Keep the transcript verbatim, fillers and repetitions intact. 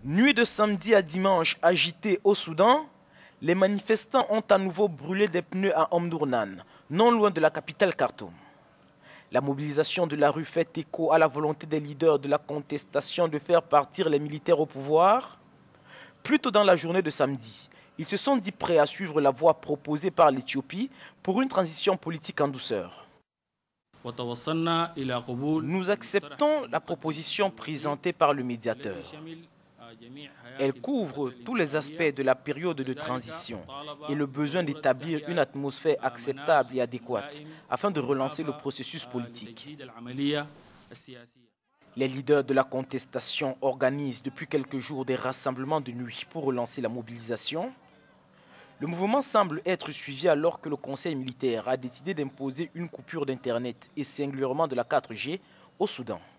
Nuit de samedi à dimanche agitée au Soudan, les manifestants ont à nouveau brûlé des pneus à Omdurman, non loin de la capitale Khartoum. La mobilisation de la rue fait écho à la volonté des leaders de la contestation de faire partir les militaires au pouvoir. Plus tôt dans la journée de samedi, ils se sont dit prêts à suivre la voie proposée par l'Éthiopie pour une transition politique en douceur. Nous acceptons la proposition présentée par le médiateur. Elle couvre tous les aspects de la période de transition et le besoin d'établir une atmosphère acceptable et adéquate afin de relancer le processus politique. Les leaders de la contestation organisent depuis quelques jours des rassemblements de nuit pour relancer la mobilisation. Le mouvement semble être suivi alors que le Conseil militaire a décidé d'imposer une coupure d'Internet et singulièrement de la quatre G au Soudan.